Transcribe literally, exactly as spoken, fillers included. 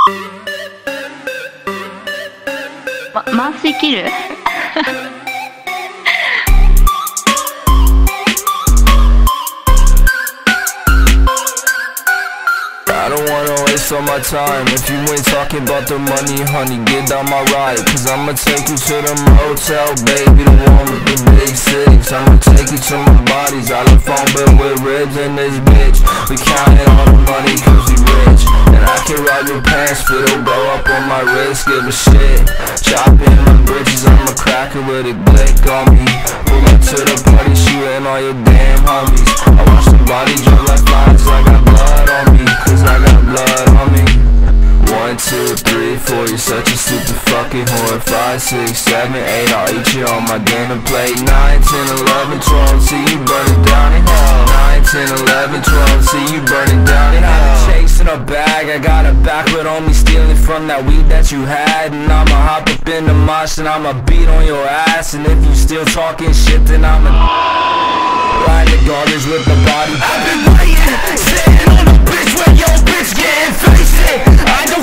ま、満水切る I don't wanna waste all my time. If you ain't talking about the money, honey, get down my ride. Cause I'ma take you to the motel, baby, the one with the big six. I'ma take you to my bodies, I love phone bill with ribs in this bitch. We counting all the money cause we rich. And I can ride your pants, fit'll go up on my wrist, give a shit. Chopping my britches, I'm a cracker with a glick on me. Pull up to the party, shooting all your damn homies. I watch the body drop like flies, I got blood on me. Cause I got blood on me. One, two, three, four, you're such a stupid fucking whore. Five, six, seven, eight, I'll eat you on my dinner plate. Nine, ten, eleven, twelve, see you burning down in hell. Nine, ten, eleven, twelve, see you burning down in hell. Chasing a bag, I got a backward on me, stealing from that weed that you had. And I'ma hop up in the mosh and I'ma beat on your ass. And if you still talking shit, then I'ma ride the garbage with the body. I've been waiting, sitting on the bitch where your bitch getting facing. I don't